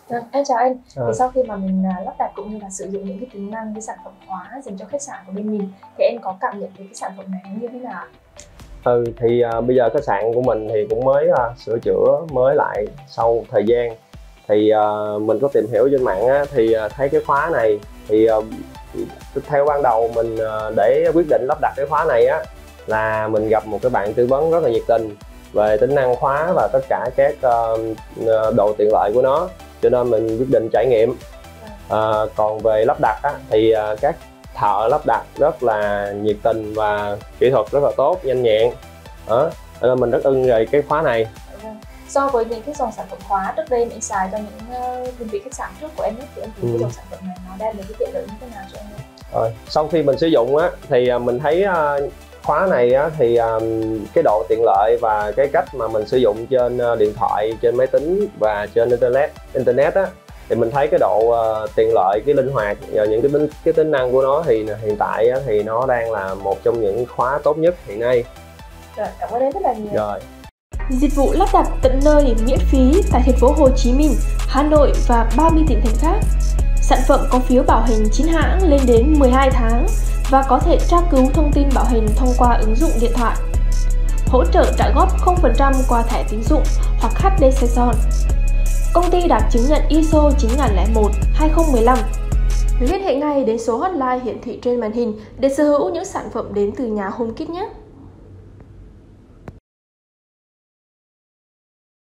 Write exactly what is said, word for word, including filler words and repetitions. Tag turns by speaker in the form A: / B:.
A: Vâng, em chào anh.
B: À.
A: Thì sau khi mà mình à, lắp đặt cũng như là sử dụng những cái tính năng, cái sản phẩm hóa dành cho khách sạn của bên mình, thì em có cảm nhận về cái sản phẩm này như thế nào?
B: Ừ thì à, bây giờ khách sạn của mình thì cũng mới à, sửa chữa mới lại sau thời gian. Thì à, mình có tìm hiểu trên mạng á, thì à, thấy cái khóa này thì à, theo ban đầu mình à, để quyết định lắp đặt cái khóa này á là mình gặp một cái bạn tư vấn rất là nhiệt tình về tính năng khóa và tất cả các uh, độ tiện lợi của nó, cho nên mình quyết định trải nghiệm. À, còn về lắp đặt á, thì uh, các thợ lắp đặt rất là nhiệt tình và kỹ thuật rất là tốt, nhanh nhẹn đó, nên mình rất ưng về cái khóa này.
A: So với những cái dòng sản phẩm khóa trước đây mình xài cho những uh, đơn vị khách sạn trước của em ấy, thì em thấy ừ. cái dòng sản phẩm này nó đem đến cái tiện lợi như thế nào cho em?
B: Rồi sau khi mình sử dụng á thì mình thấy uh, khóa này á, thì um, cái độ tiện lợi và cái cách mà mình sử dụng trên uh, điện thoại, trên máy tính và trên internet internet á, thì mình thấy cái độ uh, tiện lợi, cái linh hoạt và những cái tính cái tính năng của nó thì hiện tại á, thì nó đang là một trong những khóa tốt nhất hiện nay.
A: Rồi, cảm ơn em rất là nhiều.
B: Rồi.
C: Dịch vụ lắp đặt tận nơi miễn phí tại thành phố Hồ Chí Minh, Hà Nội và ba mươi tỉnh thành khác. Sản phẩm có phiếu bảo hành chín hãng lên đến mười hai tháng và có thể tra cứu thông tin bảo hành thông qua ứng dụng điện thoại. Hỗ trợ trả góp không phần trăm qua thẻ tín dụng hoặc hát đê Saison. Công ty đạt chứng nhận i ét ô chín nghìn không trăm lẻ một hai không một năm. Liên hệ ngay đến số hotline hiển thị trên màn hình để sở hữu những sản phẩm đến từ nhà HomeKit nhé!